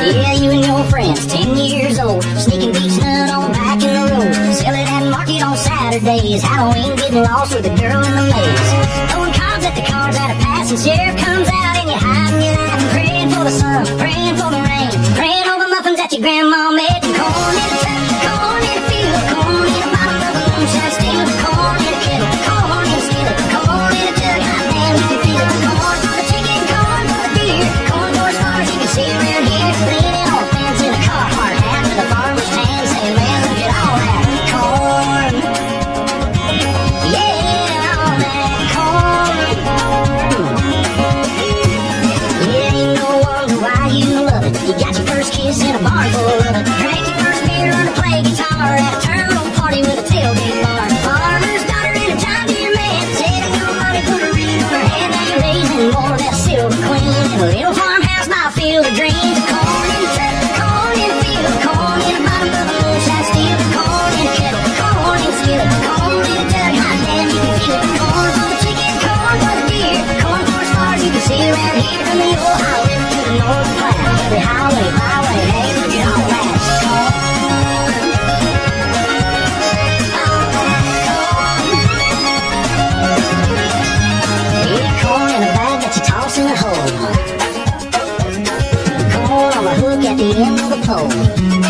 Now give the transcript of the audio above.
Yeah, you and your friends, 10 years old, sneaking beach nut on back in the road. Sell it at market on Saturdays. Halloween, getting lost with a girl in the maze. Throwing cards at the cars at a passing sheriff comes out and you hide and you laugh and praying for the sun, praying for the rain, praying over muffins that your grandma made. Corn in a truck, corn in a field, corn in a bottle of a moonshine still, corn in a kettle, corn in a skillet, corn in a jug, hot damn you can feel it. Corn for the chicken, corn for the beer, corn for as far as you can see around here. Leaning on a fence in a Carhartt hat with a farmer's tan saying, man, look at all that corn. Yeah, all that corn. Yeah, ain't no wonder why you love it. You got your first kiss in a barn full of it. Drank your first beer, learned to play guitar at a terminal party with a tailgate bar. Farmer's daughter in a John Deere man, saving your money, put a ring on her hand. Now you're raising more of that silver queen in a little farmhouse by a field of dreams. Corn in the truck, corn in the field, corn in the bottom of a moonshine steel, corn in a kettle, corn in a skillet, corn in a jug, hot damn you can feel it. Corn for the chicken, corn for the deer, corn for as far as you can see around here. From the old highway to the north platte, every highway, byway, hey, look at all that corn. All that corn. Yeah, corn in a bag that you toss in a hole. Corn on a hook at the end of the pole.